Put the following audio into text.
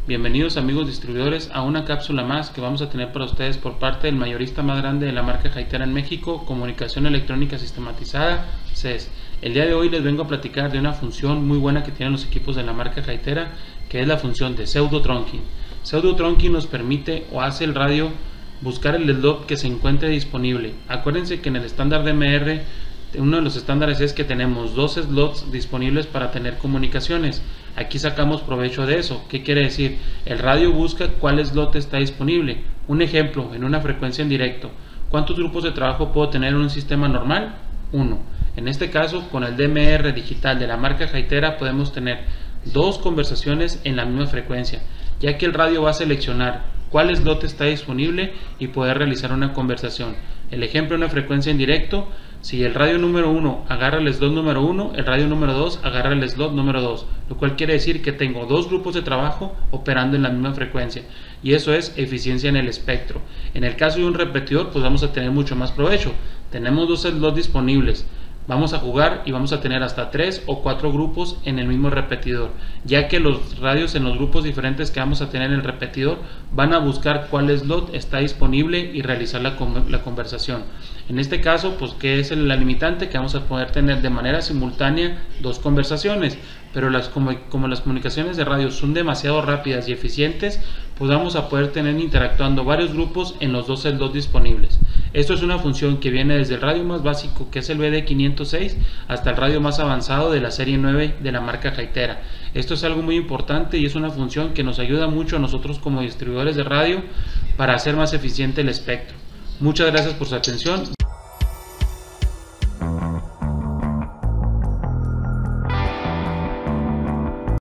Bienvenidos amigos distribuidores a una cápsula más que vamos a tener para ustedes por parte del mayorista más grande de la marca Hytera en México, Comunicación Electrónica Sistematizada, CES. El día de hoy les vengo a platicar de una función muy buena que tienen los equipos de la marca Hytera, que es la función de pseudo trunking. Pseudo trunking nos permite o hace el radio buscar el slot que se encuentre disponible. Acuérdense que en el estándar DMR uno de los estándares es que tenemos dos slots disponibles para tener comunicaciones. Aquí sacamos provecho de eso. ¿Qué quiere decir? El radio busca cuál slot está disponible. Un ejemplo, en una frecuencia en directo, ¿cuántos grupos de trabajo puedo tener en un sistema normal? Uno. En este caso, con el DMR digital de la marca Hytera podemos tener dos conversaciones en la misma frecuencia, ya que el radio va a seleccionar cuál slot está disponible y poder realizar una conversación. El ejemplo, una frecuencia en directo, si el radio número 1 agarra el slot número 1, el radio número 2 agarra el slot número 2, lo cual quiere decir que tengo dos grupos de trabajo operando en la misma frecuencia, y eso es eficiencia en el espectro. En el caso de un repetidor, pues vamos a tener mucho más provecho. Tenemos dos slots disponibles, vamos a jugar y vamos a tener hasta 3 o 4 grupos en el mismo repetidor, ya que los radios en los grupos diferentes que vamos a tener en el repetidor van a buscar cuál slot está disponible y realizar la conversación. En este caso, pues ¿qué es la limitante? Que vamos a poder tener de manera simultánea dos conversaciones, pero como las comunicaciones de radio son demasiado rápidas y eficientes, pues vamos a poder tener interactuando varios grupos en los dos slots disponibles. Esto es una función que viene desde el radio más básico, que es el BD506, hasta el radio más avanzado de la serie 9 de la marca Hytera. Esto es algo muy importante y es una función que nos ayuda mucho a nosotros como distribuidores de radio para hacer más eficiente el espectro. Muchas gracias por su atención.